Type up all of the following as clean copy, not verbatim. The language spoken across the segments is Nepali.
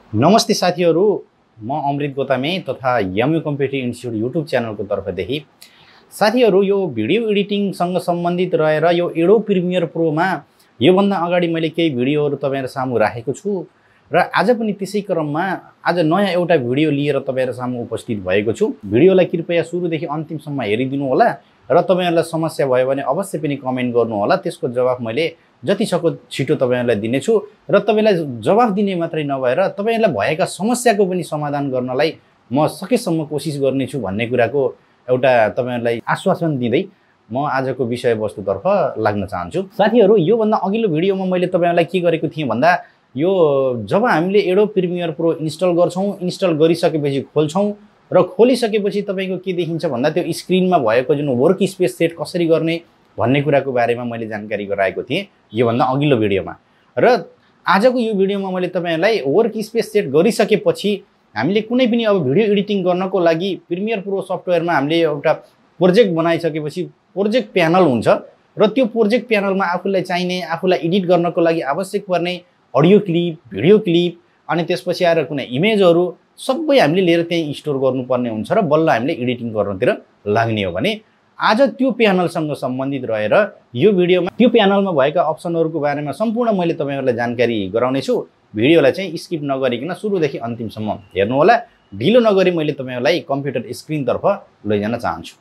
नमस्ते साथीहरू, म अमृत गोतामे तथा यमयू कम्प्युटर इन्स्टिट्युट युट्युब च्यानलको तर्फदेखि साथीहरू यो भिडियो एडिटिङसँग सम्बन्धित रहेर यो एडोब प्रिमियर प्रोमा योभन्दा अगाडि मैले केही भिडियोहरू तपाईहरु सामु राखेको छु र आज पनि त्यसै क्रममा आज नयाँ एउटा भिडियो लिएर तपाईहरु सामु उपस्थित भएको छु। भिडियोलाई कृपया सुरुदेखि अन्तिमसम्म हेरिदिनु होला र तपाईहरुलाई समस्या भयो भने अवश्य पनि कमेन्ट गर्नु होला। त्यसको जवाफ मैले जति सक्दो छिटो तपाईहरुलाई दिनेछु र तपाईलाई जवाफ दिने मात्रै नभएर तपाईहरुलाई भएका समस्याको पनि समाधान गर्नलाई म सकेसम्म कोसिस गर्नेछु भन्ने कुराको एउटा तपाईहरुलाई आश्वासन दिँदै म आजको विषयवस्तुतर्फ लाग्न चाहन्छु। साथीहरू, यो भन्दा अघिल्लो भिडियोमा मैले तपाईहरुलाई के गरेको थिएँ भन्दा यो जब हामीले एडोब प्रिमियर प्रो इन्स्टल गर्छौं, इन्स्टल गरिसकेपछि खोल्छौं र खोलिसकेपछि तपाईको के देखिन्छ भन्दा त्यो स्क्रिनमा भएको जुन वर्क स्पेस सेट कसरी गर्ने भन्ने कुराको बारेमा मैले जानकारी गराएको थिएँ यो भन्दा अघिल्लो भिडियोमा। र आजको यो भिडियोमा मैले तपाईहरुलाई वर्क स्पेस सेट गरिसकेपछि हामीले कुनै पनि अब भिडियो एडिटिङ गर्नको लागि प्रिमियर प्रो सफ्टवेयरमा हामीले एउटा प्रोजेक्ट बनाइसकेपछि प्रोजेक्ट प्यानल हुन्छ र त्यो प्रोजेक्ट प्यानलमा आफूलाई चाहिने, आफूलाई एडिट गर्नको लागि आवश्यक पर्ने अडियो क्लिप, भिडियो क्लिप अनि त्यसपछि आएर कुनै इमेजहरू सबै हामीले लिएर त्यही स्टोर गर्नुपर्ने हुन्छ र बल्ल हामीले एडिटिङ गर्नतिर लाग्ने हो भने आज त्यो प्यानलसँग सम्बन्धित रहेर यो भिडियोमा त्यो प्यानलमा भएका अप्सनहरूको बारेमा सम्पूर्ण मैले तपाईहरुलाई जानकारी गराउने छु। भिडियोलाई चाहिँ स्किप नगरिकन सुरुदेखि अन्तिमसम्म हेर्नु होला। ढिलो नगरी मैले तपाईहरुलाई कम्प्युटर स्क्रिनतर्फ लैजान चाहन्छु।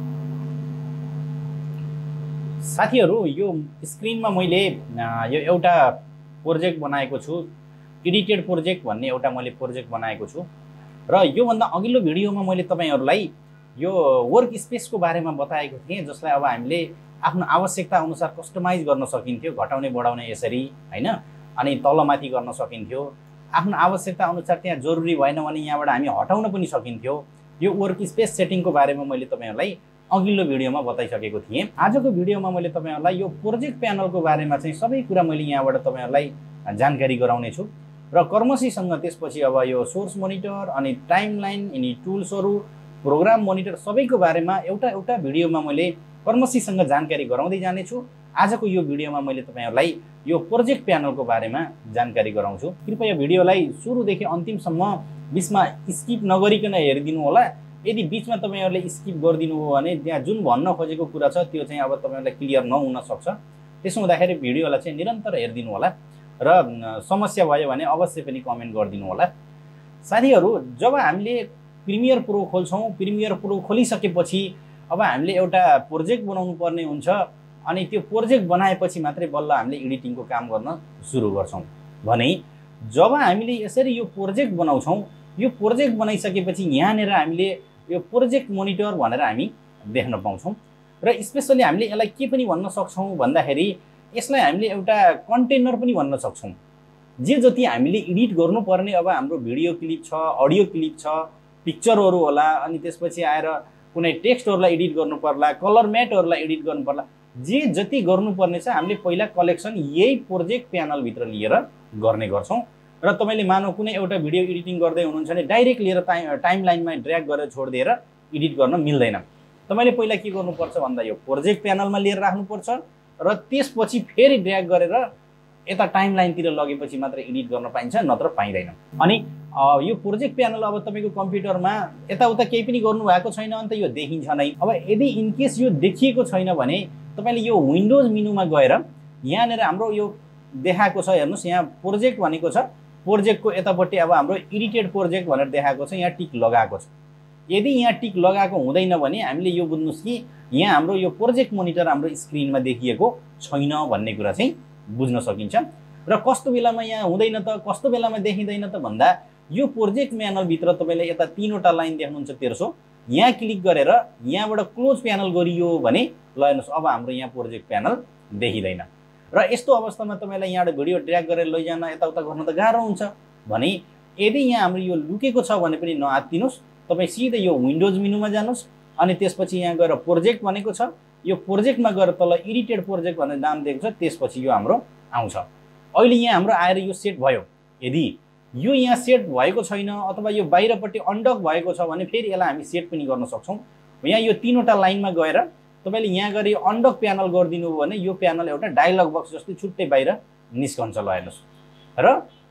साथीहरू, यो स्क्रिनमा मैले यो एउटा प्रोजेक्ट बनाएको छु, एडिटेड प्रोजेक्ट भन्ने एउटा मैले प्रोजेक्ट बनाएको छु र यो भन्दा अघिल्लो भिडियोमा मैले तपाईहरुलाई यो वर्क स्पेसको बारेमा बताएको थिएँ, जसलाई अब हामीले आफ्नो आवश्यकता अनुसार कस्टमाइज गर्न सकिन्थ्यो, घटाउने बढाउने यसरी हैन, अनि तलमाथि गर्न सकिन्थ्यो। आफ्नो आवश्यकता अनुसार त्यहाँ जरुरी भएन भने यहाँबाट हामी हटाउन पनि सकिन्थ्यो। यो वर्क स्पेस सेटिङको बारेमा मैले तपाईहरुलाई अघिल्लो भिडियोमा बताइसकेको थिएँ। आजको भिडियोमा मैले तपाईहरुलाई यो प्रोजेक्ट प्यानलको बारेमा चाहिँ सबै कुरा मैले यहाँबाट तपाईहरुलाई जानकारी गराउने छु र कर्मसीसँग त्यसपछि अब यो सोर्स मोनिटर अनि टाइमलाइन अनि टुल्सहरू, प्रोग्राम मोनिटर सबैको बारेमा एउटा एउटा भिडियोमा मैले कर्मसीसँग जानकारी गराउँदै जानेछु। आजको यो भिडियोमा मैले तपाईहरुलाई यो प्रोजेक्ट प्यानलको बारेमा जानकारी गराउँछु। कृपया भिडियोलाई सुरुदेखि अन्तिमसम्म बीचमा स्किप नगरिकन हेरिदिनु होला। यदि बीचमा तपाईहरुले स्किप गरिदिनु हो भने त्यहाँ जुन भन्न खोजेको कुरा छ त्यो चाहिँ अब तपाईहरुलाई क्लियर नहुन सक्छ। त्यसो हुँदाखेरि भिडियोलाई चाहिँ निरन्तर हेरिदिनु होला र समस्या भयो भने अवश्य पनि कमेन्ट गरिदिनु होला। साथीहरू, जब हामीले प्रिमियर प्रो खोल्छौं, प्रिमियर प्रो खोलिसकेपछि अब हामीले एउटा प्रोजेक्ट बनाउनु पर्ने हुन्छ अनि त्यो प्रोजेक्ट बनाएपछि मात्रै बल्ल हामीले एडिटिङको काम गर्न सुरु गर्छौं। भने जब हामीले यसरी यो प्रोजेक्ट बनाउँछौं, यो प्रोजेक्ट बनाइसकेपछि यहाँनेर हामीले यो प्रोजेक्ट मोनिटर भनेर हामी देख्न पाउँछौं र स्पेशली हामीले यसलाई के पनि भन्न सक्छौं भन्दाखेरि यसलाई हामीले एउटा कन्टेनर पनि भन्न सक्छौं। जे जति हामीले एडिट गर्नुपर्ने अब हाम्रो भिडियो क्लिप छ, अडियो क्लिप छ, पिक्चरहरू होला अनि त्यसपछि आएर कुनै टेक्स्टहरूलाई एडिट गर्नु पर्ला, कलर म्याटहरूलाई एडिट गर्नु पर्ला, जे जति गर्नुपर्ने छ हामीले पहिला कलेक्सन यही प्रोजेक्ट प्यानल भित्र लिएर गर्ने गर्छौं। र तपाईले मानौ कुनै एउटा भिडियो एडिटिङ गर्दै हुनुहुन्छ भने डाइरेक्ट लिएर टाइमलाइनमा ड्र्याग गरेर छोड्दिएर एडिट गर्न मिल्दैन। तपाईले पहिला के गर्नुपर्छ भन्दा यो प्रोजेक्ट प्यानलमा लिएर राख्नुपर्छ र त्यसपछि फेरि ड्र्याग गरेर यता टाइमलाइनतिर लगेपछि मात्र एडिट गर्न पाइन्छ, नत्र पाइदैन। अनि यो प्रोजेक्ट प्यानल अब तपाईको कम्प्युटरमा यताउता केही पनि गर्नु भएको छैन भने त यो देखिन्छ नै। अब यदि इनकेस यो देखिएको छैन भने तपाईले यो विन्डोज मेनुमा गएर यहाँनेर हाम्रो यो देखाएको छ, हेर्नुस् यहाँ प्रोजेक्ट भनेको छ, प्रोजेक्टको यतापट्टि अब हाम्रो एडिटेड प्रोजेक्ट भनेर देखाएको छ, यहाँ टिक लगाएको छ। यदि यहाँ टिक लगाएको हुँदैन भने हामीले यो बुझ्नुस् कि यहाँ हाम्रो यो प्रोजेक्ट मोनिटर हाम्रो स्क्रिनमा देखिएको छैन भन्ने कुरा चाहिँ बुझ्न सकिन्छ। र कस्तो बेलामा यहाँ हुँदैन त, कस्तो बेलामा देखिँदैन त भन्दा यो प्रोजेक्ट प्यानल भित्र तपाईले यता तीनवटा लाइन देख्नुहुन्छ तेर्सो, यहाँ क्लिक गरेर यहाँबाट क्लोज प्यानल गरियो भने ल हेर्नुस् अब हाम्रो यहाँ प्रोजेक्ट प्यानल देखिँदैन। र यस्तो अवस्थामा तपाईलाई यहाँबाट भिडियो ड्र्याग गरेर लैजान यताउता गर्न त गाह्रो हुन्छ। भने यदि यहाँ हाम्रो यो लुकेको छ भने पनि नआत्तिनुस्, तपाई सिधै यो विन्डोज मेनुमा जानुस् अनि त्यसपछि यहाँ गएर प्रोजेक्ट भनेको छ, यो प्रोजेक्टमा गएर तल एडिटेड प्रोजेक्ट भनेर नाम दिएको छ, त्यसपछि यो हाम्रो आउँछ। अहिले यहाँ हाम्रो आएर यो सेट भयो। यदि यो यहाँ सेट भएको छैन अथवा यो बाहिरपट्टि अनडक भएको छ भने फेरि यसलाई हामी सेट पनि गर्न सक्छौं। यहाँ यो तीनवटा लाइनमा गएर तपाईले यहाँ गरी अनडक प्यानल गरिदिनु हो भने यो प्यानल एउटा डायलग बक्स जस्तै छुट्टै बाहिर निस्कन्छ। ल हेर्नुस्, र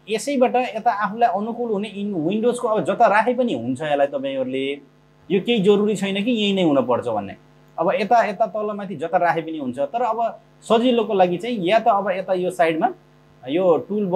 यसैबाट यता आफूलाई अनुकूल हुने विन्डोजको अब जता राखे पनि हुन्छ यसलाई तपाईँहरूले यो केही जरुरी छैन कि यही नै हुनुपर्छ भन्ने अब यता यता तलमाथि जता राखे पनि हुन्छ तर अब सजिलोको लागि चाहिँ या त अब यता यो साइडमा यो टुल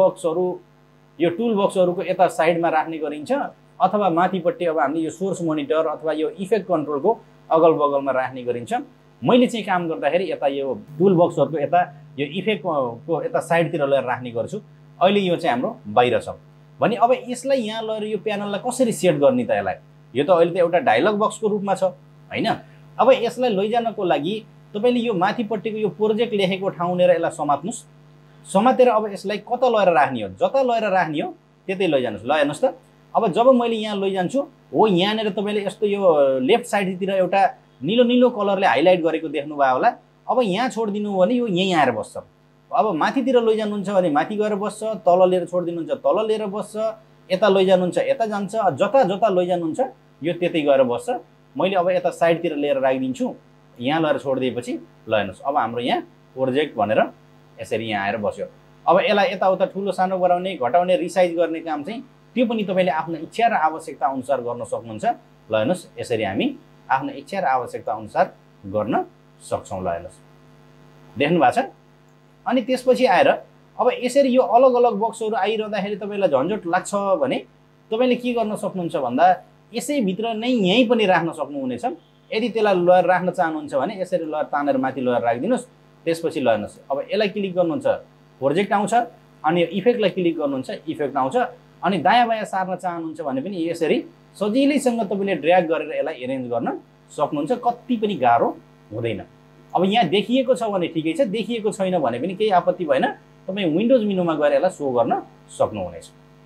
बक्सहरूको यता साइडमा राख्ने गरिन्छ अथवा माथिपट्टि अब हामीले यो सोर्स मोनिटर अथवा यो इफेक्ट कन्ट्रोलको अगल बगलमा राख्ने गरिन्छ मैले चाहिँ काम गर्दाखेरि यता यो टुल बक्सहरूको यता यो इफेक्टको यता साइडतिर लिएर राख्ने गर्छु अहिले यो चाहिँ हाम्रो बाहिर छ भने अब यसलाई यहाँ लगेर यो प्यानललाई कसरी सेट गर्ने त यसलाई यो त अहिले त एउटा डायलग बक्सको रूपमा छ हैन अब यसलाई लैजानको लागि तपाईले यो माथिपट्टिको यो प्रोजेक्ट लेखेको ठाउँ लिएर यसलाई समात्नुस् समातेर अब यसलाई कता लगेर राख्ने हो जता लगेर राख्ने हो त्यतै लैजानुस् ल हेर्नुस् त अब जब मैले यहाँ लैजान्छु हो यहाँनिर तपाईले यस्तो यो लेफ्ट साइडतिर एउटा नीलो नीलो कलरले हाइलाइट गरेको देख्नुभयो होला अब यहाँ छोडिदिनु भने यो यहीँ आएर बस्छ अब माथितिर लैजानुहुन्छ भने माथि गएर बस्छ तल लिएर छोडिदिनुहुन्छ तल लिएर बस्छ यता लैजानुहुन्छ यता जान्छ जता जता लैजानुहुन्छ यो त्यतै गएर बस्छ मैले अब यता साइडतिर लिएर राखिदिन्छु यहाँ लगेर छोडिदिएपछि ल हेर्नुहोस् अब हाम्रो यहाँ प्रोजेक्ट भनेर यसरी यहाँ आएर बस्यो अब यसलाई यताउता ठुलो सानो गराउने घटाउने रिसाइज गर्ने काम चाहिँ त्यो पनि तपाईँले आफ्नो इच्छा र आवश्यकता अनुसार गर्न सक्नुहुन्छ ल हेर्नुहोस् यसरी हामी आफ्नो इच्छा र आवश्यकता अनुसार गर्न सक्छौँ ल हेर्नुहोस् देख्नु भएको छ अनि त्यसपछि आएर अब यसरी यो अलग अलग बक्सहरू आइरहँदाखेरि तपाईँलाई झन्झट लाग्छ भने तपाईँले के गर्न सक्नुहुन्छ भन्दा यसैभित्र नै यहीँ पनि राख्न सक्नुहुनेछ यदि त्यसलाई लगेर राख्न चाहनुहुन्छ भने यसरी लगेर तानेर माथि लगेर राखिदिनुहोस् त्यसपछि ल हेर्नुहोस् अब यसलाई क्लिक गर्नुहुन्छ प्रोजेक्ट आउँछ अनि यो इफेक्टलाई क्लिक गर्नुहुन्छ इफेक्ट आउँछ अनि दायाँ बायाँ सार्न चाहनुहुन्छ भने पनि यसरी सजिलैसँग तपाईँले ड्र्याग गरेर यसलाई एरेन्ज गर्न सक्नुहुन्छ कति पनि गाह्रो हुँदैन अब यहाँ देखिएको छ भने ठिकै छ देखिएको छैन भने पनि केही आपत्ति भएन तपाईँ विन्डोज मेनुमा गएर यसलाई सो गर्न सक्नुहुनेछ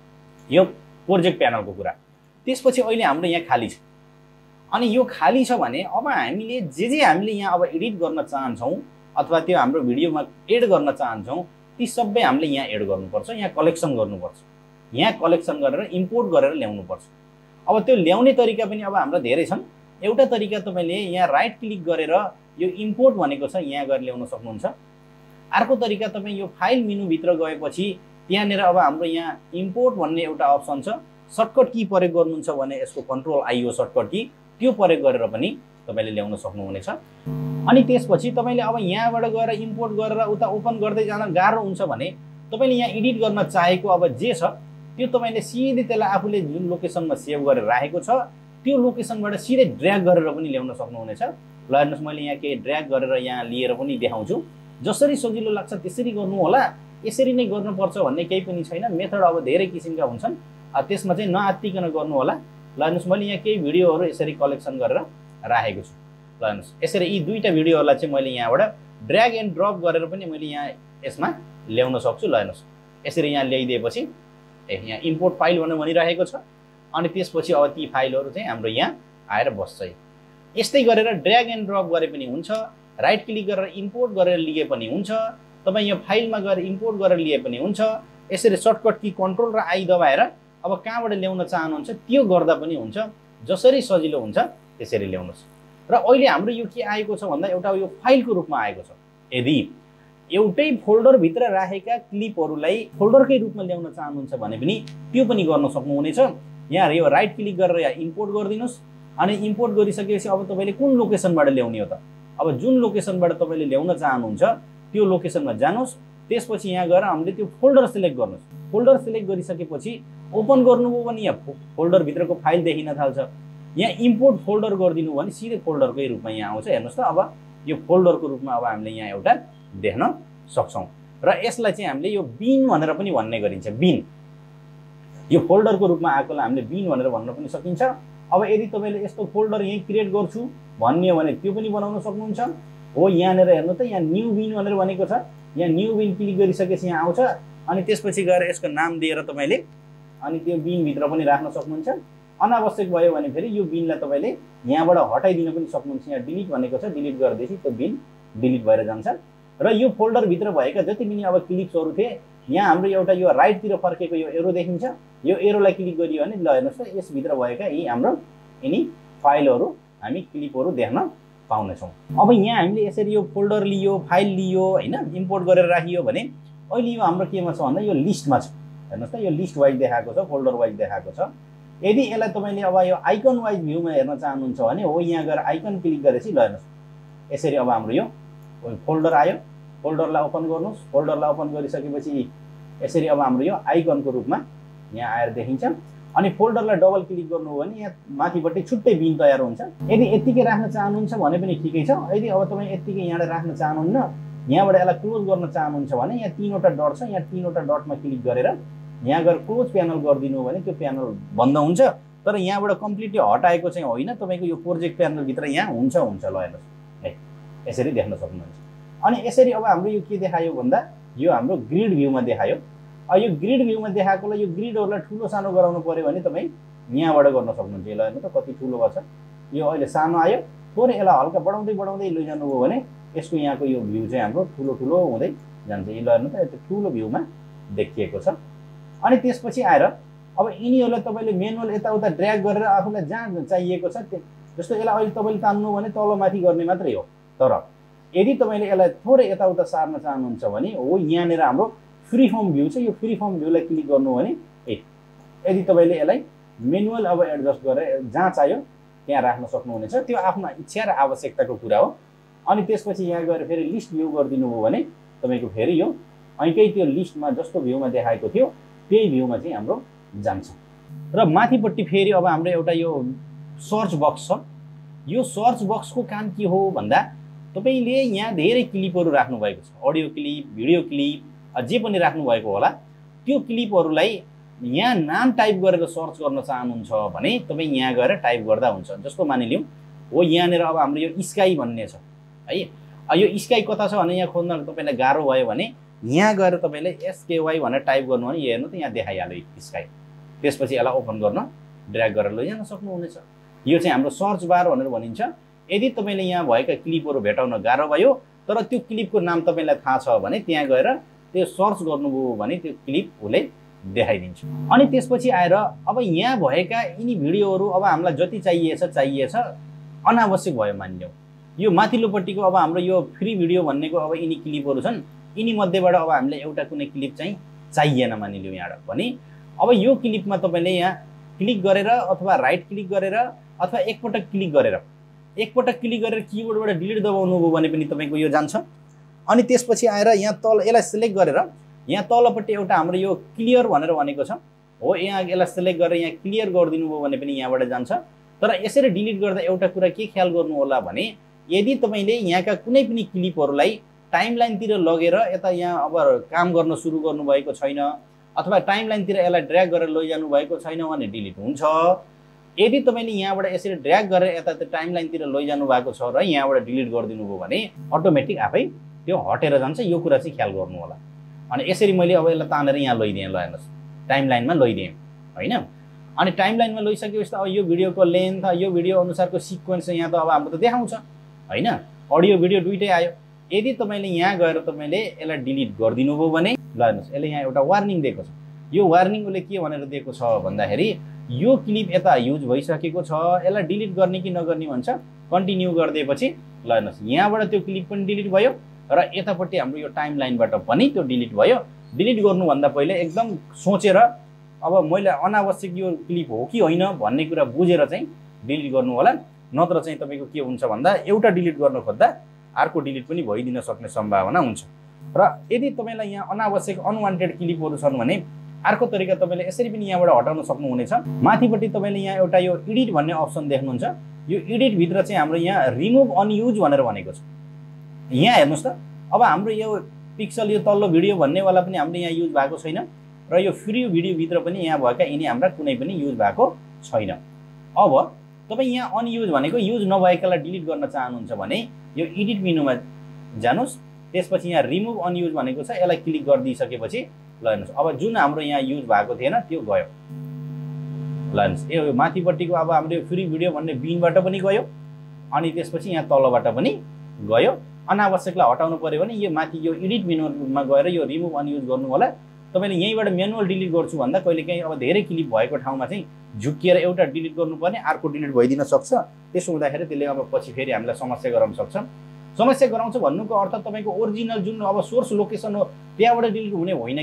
यो प्रोजेक्ट प्यानलको कुरा त्यसपछि अहिले हाम्रो यहाँ खाली छ अनि यो खाली छ भने अब हामीले जे हामीले यहाँ अब एडिट गर्न चाहन्छौँ अथवा त्यो हाम्रो भिडियोमा एड गर्न चाहन्छौँ ती सबै हामीले यहाँ एड गर्नुपर्छ यहाँ कलेक्सन गर्नुपर्छ यहाँ कलेक्सन गरेर इम्पोर्ट गरेर ल्याउनुपर्छ अब त्यो ल्याउने तरिका पनि अब हाम्रो धेरै छन् एउटा तरिका तपाईँले यहाँ राइट क्लिक गरेर यो इम्पोर्ट भनेको छ यहाँ गएर ल्याउन सक्नुहुन्छ अर्को तरिका तपाईँ यो फाइल मेनुभित्र गएपछि त्यहाँनिर अब हाम्रो यहाँ इम्पोर्ट भन्ने एउटा अप्सन छ सर्टकट की प्रयोग गर्नुहुन्छ भने यसको कन्ट्रोल आइयो सर्टकट की त्यो प्रयोग गरेर पनि तपाईँले ल्याउन सक्नुहुनेछ अनि त्यसपछि तपाईँले अब यहाँबाट गएर इम्पोर्ट गरेर उता ओपन गर्दै जान गाह्रो हुन्छ भने तपाईँले यहाँ एडिट गर्न चाहेको अब जे छ त्यो तपाईँले सिधै त्यसलाई आफूले जुन लोकेसनमा सेभ गरेर राखेको छ त्यो लोकेसनबाट सिधै ड्र्याग गरेर पनि ल्याउन सक्नुहुनेछ ल हेर्नुहोस् मैले यहाँ केही ड्र्याग गरेर यहाँ लिएर पनि देखाउँछु जसरी सजिलो लाग्छ त्यसरी गर्नु होला यसरी नै गर्नुपर्छ भन्ने केही पनि छैन मेथड अब धेरै किसिमका हुन्छन् त्यसमा चाहिँ नआत्तिकन गर्नु होला ल हेर्नुहोस् मैले यहाँ केही भिडियोहरू यसरी कलेक्सन गरेर राखेको छु ल हेर्नुहोस् यसरी यी दुईटा भिडियोहरूलाई चाहिँ मैले यहाँबाट ड्र्याग एन्ड ड्रप गरेर पनि मैले यहाँ यसमा ल्याउन सक्छु ल हेर्नुहोस् यसरी यहाँ ल्याइदिएपछि यहाँ इम्पोर्ट फाइल भनेर भनिरहेको छ अनि त्यसपछि अब ती फाइलहरू चाहिँ हाम्रो यहाँ आएर बस्छ यस्तै गरेर ड्र्याग एन्ड ड्रप गरे पनि हुन्छ राइट क्लिक गरेर इम्पोर्ट गरेर लिए पनि हुन्छ तपाईँ यो फाइलमा गएर इम्पोर्ट गरेर लिए पनि हुन्छ यसरी सर्टकट की कन्ट्रोल र आई दबाएर अब कहाँबाट ल्याउन चाहनुहुन्छ त्यो गर्दा पनि हुन्छ जसरी सजिलो हुन्छ त्यसरी ल्याउनुहोस् र अहिले हाम्रो यो के आएको छ भन्दा एउटा यो फाइलको रूपमा आएको छ यदि एउटै फोल्डरभित्र राखेका क्लिपहरूलाई फोल्डरकै रूपमा ल्याउन चाहनुहुन्छ भने पनि त्यो पनि गर्न सक्नुहुनेछ यहाँ यो राइट क्लिक गरेर यहाँ इम्पोर्ट गरिदिनुहोस् अनि इम्पोर्ट गरिसकेपछि अब तपाईँले कुन लोकेसनबाट ल्याउने हो त अब जुन लोकेसनबाट तपाईँले ल्याउन चाहनुहुन्छ त्यो लोकेसनमा जानुहोस् त्यसपछि यहाँ गएर हामीले त्यो फोल्डर सिलेक्ट गर्नुहोस् फोल्डर सिलेक्ट गरिसकेपछि ओपन गर्नुभयो भने यहाँ फोल्डरभित्रको फाइल देखिन थाल्छ यहाँ इम्पोर्ट फोल्डर गरिदिनु भने सिधै फोल्डरकै रूपमा यहाँ आउँछ हेर्नुहोस् त अब यो फोल्डरको रूपमा अब हामीले यहाँ एउटा देख्न सक्छौँ र यसलाई चाहिँ हामीले यो बिन भनेर पनि भन्ने गरिन्छ बिन यो फोल्डरको रूपमा आएकोलाई हामीले बिन भनेर भन्न पनि सकिन्छ अब यदि तपाईँले यस्तो फोल्डर यहीँ क्रिएट गर्छु भन्ने हो भने त्यो पनि बनाउन सक्नुहुन्छ हो यहाँनिर हेर्नु त यहाँ न्यू बिन भनेर भनेको छ यहाँ न्यू बिन क्लिक गरिसकेपछि यहाँ आउँछ अनि त्यसपछि गएर यसको नाम दिएर तपाईँले अनि त्यो बिनभित्र पनि राख्न सक्नुहुन्छ अनावश्यक भयो भने फेरि यो बिनलाई तपाईँले यहाँबाट हटाइदिन पनि सक्नुहुन्छ यहाँ डिलिट भनेको छ डिलिट गरिदिएपछि त्यो बिन डिलिट भएर जान्छ र यो फोल्डरभित्र भएका जति पनि अब क्लिप्सहरू थिए यहाँ हाम्रो एउटा यो राइटतिर फर्केको यो एरो देखिन्छ यो एरोलाई क्लिक गरियो भने ल हेर्नुहोस् त यसभित्र भएका यी हाम्रो यिनी फाइलहरू हामी क्लिपहरू देख्न पाउनेछौँ अब यहाँ हामीले यसरी यो फोल्डर लियो फाइल लियो होइन इम्पोर्ट गरेर राखियो भने अहिले यो हाम्रो केमा छ भन्दा यो लिस्टमा छ हेर्नुहोस् त यो लिस्ट वाइज देखाएको छ, फोल्डर वाइज देखाएको छ। यदि यसलाई तपाईँले अब यो आइकन वाइज भ्यूमा हेर्न चाहनुहुन्छ भने हो यहाँ गएर आइकन क्लिक गरेपछि ल हेर्नुहोस् यसरी अब हाम्रो यो फोल्डर आयो। फोल्डरलाई ओपन गर्नुहोस्। फोल्डरलाई ओपन गरिसकेपछि यसरी अब हाम्रो यो आइकनको रूपमा यहाँ आएर देखिन्छ। अनि फोल्डरलाई डबल क्लिक गर्नु हो भने यहाँ माथिपट्टि छुट्टै बिन तयार हुन्छ। यदि यतिकै राख्न चाहनुहुन्छ भने पनि ठिकै छ। यदि अब तपाईँ यतिकै यहाँबाट राख्न चाहनुहुन्न, यहाँबाट यसलाई क्लोज गर्न चाहनुहुन्छ भने यहाँ 3वटा डट छ, यहाँ 3वटा डटमा क्लिक गरेर यहाँ गएर क्लोज प्यानल गरिदिनु हो भने त्यो प्यानल बन्द हुन्छ। तर यहाँबाट कम्प्लिटली हटाएको चाहिँ होइन, तपाईँको यो प्रोजेक्ट प्यानलभित्र यहाँ हुन्छ ल हेर्नुहोस् है यसरी देख्न सक्नुहुन्छ। अनि यसरी अब हाम्रो यो के देखायो भन्दा यो हाम्रो ग्रिड भ्यूमा देखायो। यो ग्रिड भ्यूमा देखाएकोलाई यो ग्रिडहरूलाई ठुलो सानो गराउनु पर्यो भने तपाईँ यहाँबाट गर्न सक्नुहुन्छ। ल हेर्नु त कति ठुलो भएको छ। यो अहिले सानो आयो, थोरै यसलाई हल्का बढाउँदै बढाउँदै लैजानुभयो भने यसको यहाँको यो भ्यू चाहिँ हाम्रो ठुलो ठुलो हुँदै जान्छ। यो ल हेर्नु त यस्तो ठुलो भ्यूमा देखिएको छ। अनि त्यसपछि आएर अब यिनीहरूलाई तपाईँले मेनुअल यताउता ड्र्याग गरेर आफूलाई जहाँ चाहिएको छ जस्तो यसलाई अहिले तपाईँले तान्नु भने तलमाथि गर्ने मात्रै हो। तर यदि तपाईँले यसलाई थोरै यताउता सार्न चाहनुहुन्छ भने हो यहाँनिर हाम्रो फ्री फर्म भ्यू छ। यो फ्री फर्म भ्यूलाई क्लिक गर्नु भने यदि तपाईँले यसलाई मेनुअल अब एडजस्ट गरेर जहाँ चाहियो त्यहाँ राख्न सक्नुहुनेछ। त्यो आफ्नो इच्छा र आवश्यकताको कुरा हो। अनि त्यसपछि यहाँ गएर फेरि लिस्ट भ्यू गरिदिनु हो भने तपाईँको फेरि यो ऐकै त्यो लिस्टमा जस्तो भ्यूमा देखाएको थियो त्यही भ्यूमा चाहिँ हाम्रो जान्छ। र माथिपट्टि फेरि अब हाम्रो एउटा यो सर्च बक्स छ। यो सर्च बक्सको काम के हो भन्दा तपाईँले यहाँ धेरै क्लिपहरू राख्नुभएको छ, अडियो क्लिप, भिडियो क्लिप जे पनि राख्नुभएको होला। त्यो क्लिपहरूलाई यहाँ नाम टाइप गरेर सर्च गर्न चाहनुहुन्छ भने तपाईँ यहाँ गएर टाइप गर्दा हुन्छ। जस्तो मानिलिउँ हो यहाँनिर अब हाम्रो यो स्काई भन्ने छ है। यो स्काई कता छ भने यहाँ खोज्न तपाईँलाई गाह्रो भयो भने यहाँ गएर तपाईँले SKY भनेर टाइप गर्नु भने हेर्नु त यहाँ देखाइहाल्यो स्काई। त्यसपछि यसलाई ओपन गर्न ड्र्याग गरेर लैजान सक्नुहुनेछ। यो चाहिँ हाम्रो सर्च बार भनेर भनिन्छ। यदि तपाईँले यहाँ भएका क्लिपहरू भेटाउन गाह्रो भयो तर त्यो क्लिपको नाम तपाईँलाई थाहा छ भने त्यहाँ गएर त्यो सर्च गर्नुभयो भने त्यो क्लिप उसले देखाइदिन्छ। अनि त्यसपछि आएर अब यहाँ भएका यिनी भिडियोहरू अब हामीलाई जति चाहिएछ अनावश्यक भयो मानिलिउँ। यो माथिल्लोपट्टिको अब हाम्रो यो फ्री भिडियो भन्नेको अब यिनी क्लिपहरू छन्। यिनी मध्येबाट अब हामीलाई एउटा कुनै क्लिप चाहिँ चाहिएन मानिलिउँ यहाँबाट भने अब यो क्लिपमा तपाईँले यहाँ क्लिक गरेर अथवा राइट क्लिक गरेर अथवा एकपटक क्लिक गरेर किबोर्डबाट डिलिट दबाउनु भयो भने पनि तपाईँको यो जान्छ। अनि त्यसपछि आएर यहाँ तल यसलाई सिलेक्ट गरेर यहाँ तलपट्टि एउटा हाम्रो यो क्लियर भनेर भनेको छ हो, यहाँ यसलाई सिलेक्ट गरेर यहाँ क्लियर गरिदिनु भयो भने पनि यहाँबाट जान्छ। तर यसरी डिलिट गर्दा एउटा कुरा के ख्याल गर्नु होला भने यदि तपाईँले यहाँका कुनै पनि क्लिपहरूलाई टाइमलाइनतिर लगेर यता यहाँ अब काम गर्न सुरु गर्नुभएको छैन अथवा टाइमलाइनतिर यसलाई ड्र्याग गरेर लैजानु भएको छैन भने डिलिट हुन्छ। यदि तपाईँले यहाँबाट यसरी ड्र्याग गरेर यता टाइमलाइनतिर लैजानु भएको छ र यहाँबाट डिलिट गरिदिनु भयो भने अटोमेटिक आफै त्यो हटेर जान्छ। यो कुरा चाहिँ ख्याल गर्नु होला। अनि यसरी मैले अब यसलाई तानेर यहाँ लैदिएँ, ल हेर्नुहोस् टाइमलाइनमा लैदिएँ होइन। अनि टाइमलाइनमा लैसकेपछि त अब यो भिडियोको लेन्थ यो भिडियो अनुसारको सिक्वेन्स यहाँ त अब हाम्रो त देखाउँछ होइन, अडियो भिडियो दुइटै आयो। यदि तपाईँले यहाँ गएर तपाईँले यसलाई डिलिट गरिदिनु भयो भने ल हेर्नुहोस् यसले यहाँ एउटा वार्निङ दिएको छ। यो वार्निङ उसले के भनेर दिएको छ भन्दाखेरि यो क्लिप यता युज भइसकेको छ, यसलाई डिलिट गर्ने कि नगर्ने भन्छ। कन्टिन्यू गरिदिएपछि ल हेर्नुहोस् यहाँबाट त्यो क्लिप पनि डिलिट भयो र यतापट्टि हाम्रो यो टाइमलाइनबाट पनि त्यो डिलिट भयो। डिलिट गर्नुभन्दा पहिले एकदम सोचेर अब मैले अनावश्यक यो क्लिप हो कि होइन भन्ने कुरा बुझेर चाहिँ डिलिट गर्नु होला। नत्र चाहिँ तपाईँको के हुन्छ भन्दा एउटा डिलिट गर्न खोज्दा अर्को डिलिट पनि भइदिन सक्ने सम्भावना हुन्छ। र यदि तपाईँलाई यहाँ अनावश्यक अनवान्टेड क्लिपहरू छन् भने अर्को तरिका तपाईँले यसरी पनि यहाँबाट हटाउन सक्नुहुनेछ। माथिपट्टि तपाईँले यहाँ एउटा यो एडिट भन्ने अप्सन देख्नुहुन्छ। यो एडिट भित्र चाहिँ हाम्रो यहाँ रिमुभ अनयुज भनेर भनेको छ। यहाँ हेर्नुहोस् त अब हाम्रो यो पिक्सल यो तल्लो भिडियो भन्नेवाला पनि हाम्रो यहाँ युज भएको छैन र यो फ्री भिडियोभित्र पनि यहाँ भएका यिनी हाम्रा कुनै पनि युज भएको छैन। अब तपाईँ यहाँ अनयुज भनेको युज नभएकालाई डिलिट गर्न चाहनुहुन्छ भने यो एडिट मेनुमा जानुहोस्। त्यसपछि यहाँ रिमुभ अनयुज भनेको छ, यसलाई क्लिक गरिदिइसकेपछि ल हेर्नुहोस् अब जुन हाम्रो यहाँ युज भएको थिएन त्यो गयो। ल हेर्नुहोस् यो माथिपट्टिको अब हाम्रो यो फ्री भिडियो भन्ने बिनबाट पनि गयो अनि त्यसपछि यहाँ तलबाट पनि गयो। अनावश्यकलाई हटाउनु पर्यो भने यो माथि यो एडिट मेनुमा गएर यो रिमुभ अनयुज गर्नु होला। तपाईँले यहीँबाट म्यानुअल डिलिट गर्छु भन्दा कहिलेकाहीँ अब धेरै क्लिप भएको ठाउँमा चाहिँ झुक्किएर एउटा डिलिट गर्नुपर्ने अर्को डिलिट भइदिन सक्छ। त्यसो हुँदाखेरि त्यसले अब पछि फेरि हामीलाई समस्या गराउन सक्छ। समस्या गराउँछ भन्नुको अर्थ तपाईँको ओरिजिनल जुन अब सोर्स लोकेसन हो त्यहाँबाट डिलिट हुने होइन कि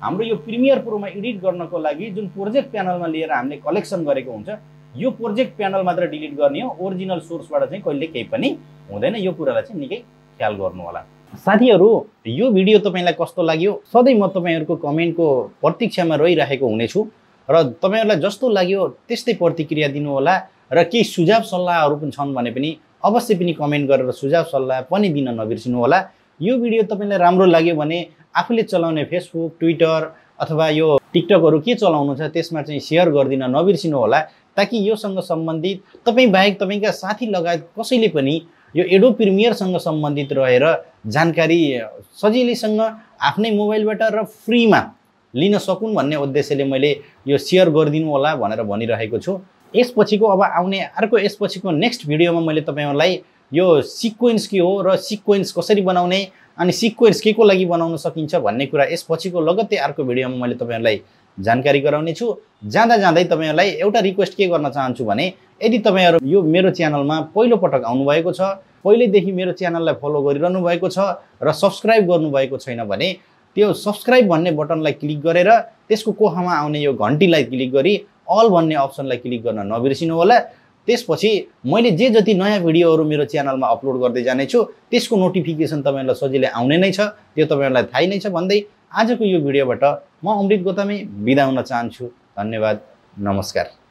हाम्रो यो प्रिमियर प्रोमा एडिट गर्नको लागि जुन प्रोजेक्ट प्यानलमा लिएर हामीले कलेक्सन गरेको हुन्छ यो प्रोजेक्ट प्यानल मात्र डिलिट गर्ने हो, ओरिजिनल सोर्सबाट चाहिँ कहिले केही पनि हुँदैन। यो कुरालाई चाहिँ निकै ख्याल गर्नु होला। साथीहरू, यो भिडियो तपाईँलाई कस्तो लाग्यो सधैँ म तपाईँहरूको कमेन्टको प्रतीक्षामा रहिरहेको हुनेछु र तपाईँहरूलाई जस्तो लाग्यो त्यस्तै प्रतिक्रिया दिनु होला र केही सुझाव सल्लाहहरू पनि छन् भने पनि अवश्य पनि कमेन्ट गरेर सुझाव सल्लाह पनि दिन नबिर्सिनु होला। यो भिडियो तपाईँलाई राम्रो लाग्यो भने आफूले चलाउने फेसबुक, ट्विटर अथवा यो टिकटकहरू के चलाउनु छ त्यसमा चाहिँ सेयर गरिदिन नबिर्सिनु होला, ताकि योसँग सम्बन्धित तपाईँ बाहेक तपाईँका साथी लगायत कसैले पनि यो एडोब प्रिमियरसँग सम्बन्धित रहेर जानकारी सजिलैसँग आफ्नै मोबाइलबाट र फ्रीमा लिन सकुन् भन्ने उद्देश्यले मैले यो सेयर गरिदिनु होला भनेर भनिरहेको छु। यसपछिको अब आउने अर्को यसपछिको नेक्स्ट भिडियोमा मैले तपाईँहरूलाई यो सिक्वेन्स के हो र सिक्वेन्स कसरी बनाउने अनि सिक्वेन्स के को लागि बनाउन सकिन्छ भन्ने कुरा यसपछिको लगत्तै अर्को भिडियोमा मैले तपाईँहरूलाई जानकारी गराउने छु। जाँदा जाँदै तपाईँहरूलाई एउटा रिक्वेस्ट के गर्न चाहन्छु भने यदि तपाईँहरू यो मेरो च्यानलमा पहिलो पटक आउनुभएको छ, पहिल्यैदेखि मेरो च्यानललाई फलो गरिरहनु भएको छ र सब्सक्राइब गर्नुभएको छैन भने त्यो सब्सक्राइब भन्ने बटनलाई क्लिक गरेर त्यसको कोखामा आउने यो घन्टीलाई क्लिक गरी अल भन्ने अप्सनलाई क्लिक गर्न नबिर्सिनु होला। त्यसपछि मैले जे जति नयाँ भिडियोहरू मेरो च्यानलमा अपलोड गर्दै जानेछु त्यसको नोटिफिकेसन तपाईँहरूलाई सजिलै आउने नै छ, त्यो तपाईँहरूलाई थाहै नै छ भन्दै आजको यो भिडियोबाट म अमृत गोतामे बिदा हुन चाहन्छु। धन्यवाद, नमस्कार।